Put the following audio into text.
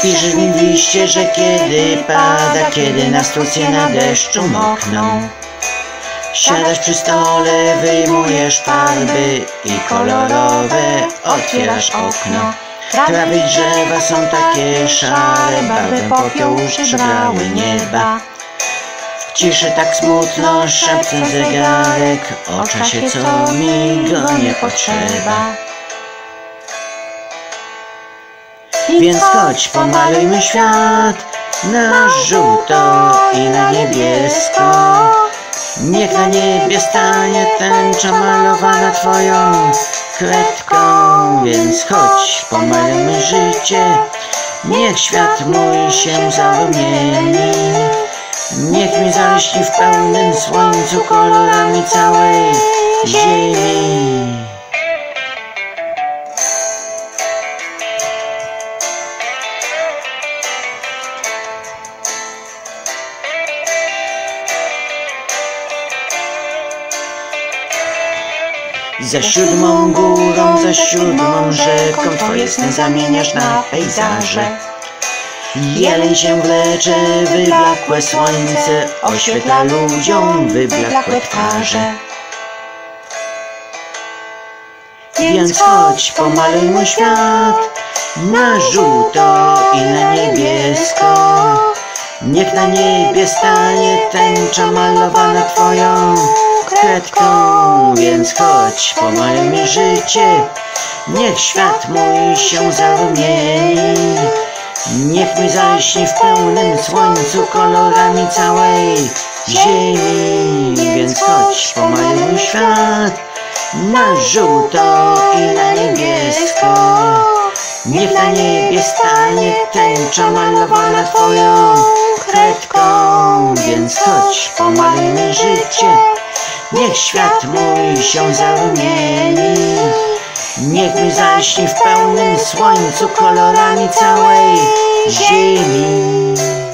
Piszesz mi w liście, że kiedy pada, kiedy nastroje na deszczu mokną. Siadasz przy stole, wyjmujesz farby i kolorowe otwierasz okno. Trawy i drzewa są takie szare, barwę popiołu przybrały nieba. W ciszy tak smutno szepce zegarek o czasie, co mi go nie potrzeba. Więc chodź, pomalujmy świat na żółto i na niebiesko. Niech na niebie stanie tęcza malowana twoją kredką. Więc chodź, pomalujmy życie, niech świat mój się zarumieni. Niech mi zalśni w pełnym słońcu kolorami całej ziemi. Za siódmą górą, za siódmą rzeką twoje sny zamieniasz na pejzaże. Jeleń się wlecze, wyblakłe słońce oświetla ludziom wyblakłe twarze. Więc chodź, pomalujmy świat na żółto i na niebiesko. Niech na niebie stanie tęcza malowana twoją kredką. Więc chodź, pomalujmy życie, niech świat mój się zarumieni. Niech mi zalśni w pełnym słońcu kolorami całej ziemi. Więc chodź, pomalujmy świat na żółto i na niebiesko. Niech na niebie stanie tęcza malowana twoją kredką. Więc chodź, pomalujmy życie, niech świat mój się zarumieni. Niech mi zalśni w pełnym słońcu kolorami całej ziemi.